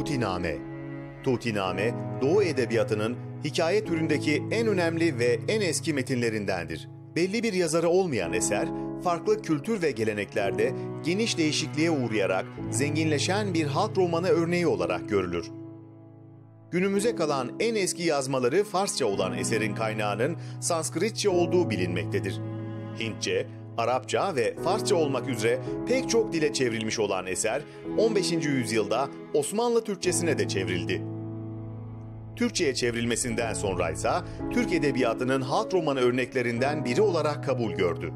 Tutiname. Tutiname, Doğu Edebiyatı'nın hikaye türündeki en önemli ve en eski metinlerindendir. Belli bir yazarı olmayan eser, farklı kültür ve geleneklerde geniş değişikliğe uğrayarak zenginleşen bir halk romanı örneği olarak görülür. Günümüze kalan en eski yazmaları Farsça olan eserin kaynağının Sanskritçe olduğu bilinmektedir. Hintçe, Arapça ve Farsça olmak üzere pek çok dile çevrilmiş olan eser, 15. yüzyılda Osmanlı Türkçesine de çevrildi. Türkçe'ye çevrilmesinden sonra ise Türk Edebiyatı'nın halk romanı örneklerinden biri olarak kabul gördü.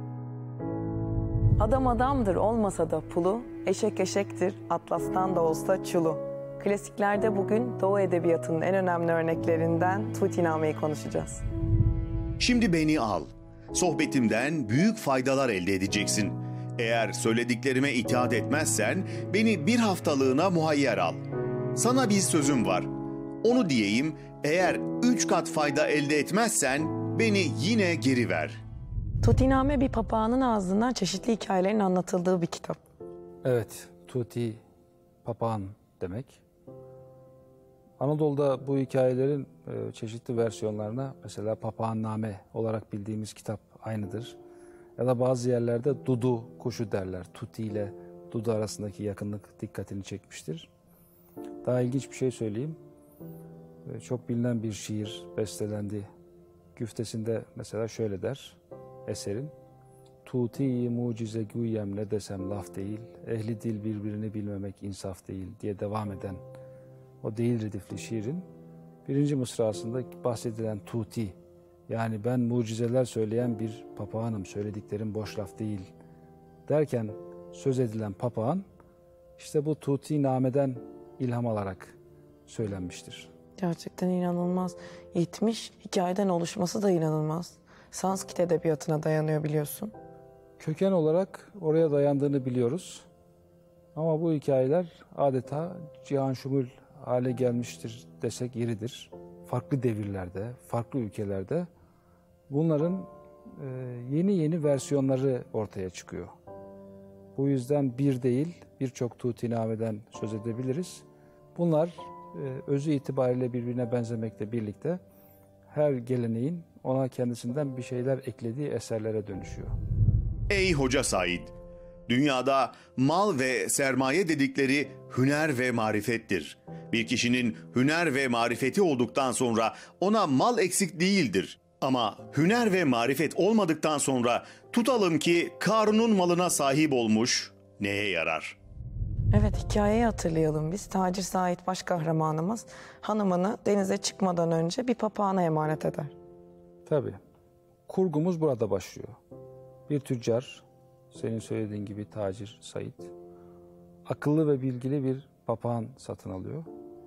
Adam adamdır olmasa da pulu, eşek eşektir atlastan da olsa çulu. Klasiklerde bugün Doğu Edebiyatı'nın en önemli örneklerinden Tutiname'yi konuşacağız. Şimdi beni al. Sohbetimden büyük faydalar elde edeceksin. Eğer söylediklerime itaat etmezsen beni bir haftalığına muhayyer al. Sana bir sözüm var. Onu diyeyim, eğer 3 kat fayda elde etmezsen beni yine geri ver. Tutiname bir papağanın ağzından çeşitli hikayelerin anlatıldığı bir kitap. Evet, Tuti, papağan demek. Anadolu'da bu hikayelerin çeşitli versiyonlarına mesela Papağanname olarak bildiğimiz kitap aynıdır. Ya da bazı yerlerde Dudu kuşu derler. Tuti ile Dudu arasındaki yakınlık dikkatini çekmiştir. Daha ilginç bir şey söyleyeyim. Çok bilinen bir şiir bestelendi. Güftesinde mesela şöyle der eserin. Tuti mucize güyem ne desem laf değil, ehli dil birbirini bilmemek insaf değil diye devam eden o değil redifli şiirin birinci mısrasında bahsedilen Tuti, yani ben mucizeler söyleyen bir papağanım, söylediklerim boş laf değil derken söz edilen papağan işte bu Tutinameden ilham alarak söylenmiştir. Gerçekten inanılmaz. 70 hikayeden oluşması da inanılmaz. Sanskrit edebiyatına dayanıyor biliyorsun. Köken olarak oraya dayandığını biliyoruz. Ama bu hikayeler adeta cihanşumul hale gelmiştir desek yeridir. Farklı devirlerde, farklı ülkelerde bunların yeni versiyonları ortaya çıkıyor. Bu yüzden bir değil, birçok Tutinameden söz edebiliriz. Bunlar özü itibariyle birbirine benzemekle birlikte her geleneğin ona kendisinden bir şeyler eklediği eserlere dönüşüyor. Ey Hoca Said! Dünyada mal ve sermaye dedikleri hüner ve marifettir. Bir kişinin hüner ve marifeti olduktan sonra ona mal eksik değildir. Ama hüner ve marifet olmadıktan sonra tutalım ki Karun'un malına sahip olmuş, neye yarar? Evet, hikayeyi hatırlayalım biz. Tacir Said baş kahramanımız hanımını denize çıkmadan önce bir papağana emanet eder. Tabii. Kurgumuz burada başlıyor. Bir tüccar, senin söylediğin gibi Tacir Said, akıllı ve bilgili bir papağan satın alıyor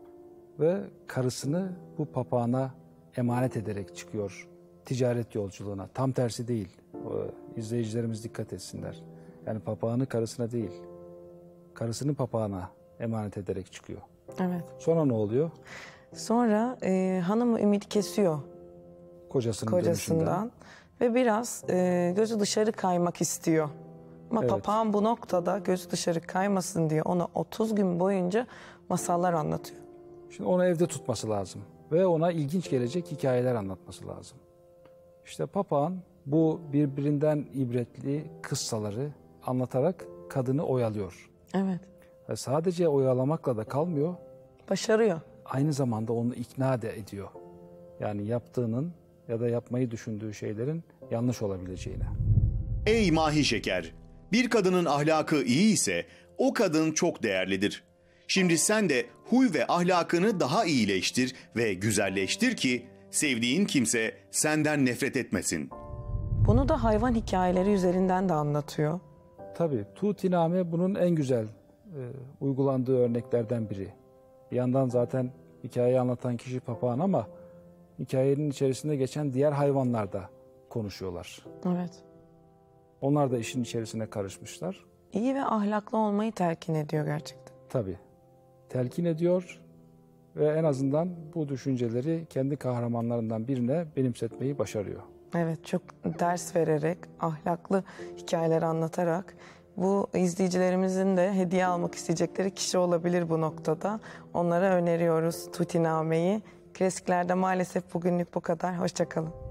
ve karısını bu papağana emanet ederek çıkıyor ticaret yolculuğuna. Tam tersi değil. İzleyicilerimiz dikkat etsinler. Yani papağanı karısına değil, karısını papağana emanet ederek çıkıyor. Evet. Sonra ne oluyor? Sonra hanımı ümidi kesiyor Kocasından. Dönüşünden. Ve biraz gözü dışarı kaymak istiyor. Ama Evet. papağan bu noktada gözü dışarı kaymasın diye ona 30 gün boyunca masallar anlatıyor. Şimdi onu evde tutması lazım ve ona ilginç gelecek hikayeler anlatması lazım. İşte papağan bu birbirinden ibretli kıssaları anlatarak kadını oyalıyor. Evet. Ve sadece oyalamakla da kalmıyor, Başarıyor. aynı zamanda onu ikna da ediyor. Yani yaptığının ya da yapmayı düşündüğü şeylerin yanlış olabileceğine. Ey mahi şeker! Bir kadının ahlakı iyi ise o kadın çok değerlidir. Şimdi sen de huy ve ahlakını daha iyileştir ve güzelleştir ki sevdiğin kimse senden nefret etmesin. Bunu da hayvan hikayeleri üzerinden de anlatıyor. Tabii Tutiname bunun en güzel uygulandığı örneklerden biri. Bir yandan zaten hikayeyi anlatan kişi papağan ama hikayenin içerisinde geçen diğer hayvanlar da konuşuyorlar. Evet. Onlar da işin içerisine karışmışlar. İyi ve ahlaklı olmayı telkin ediyor gerçekten. Tabii. Telkin ediyor ve en azından bu düşünceleri kendi kahramanlarından birine benimsetmeyi başarıyor. Evet, çok ders vererek, ahlaklı hikayeler anlatarak Bu izleyicilerimizin de hediye almak isteyecekleri kişi olabilir bu noktada. Onlara öneriyoruz Tutiname'yi. Klasiklerde maalesef bugünlük bu kadar. Hoşça kalın.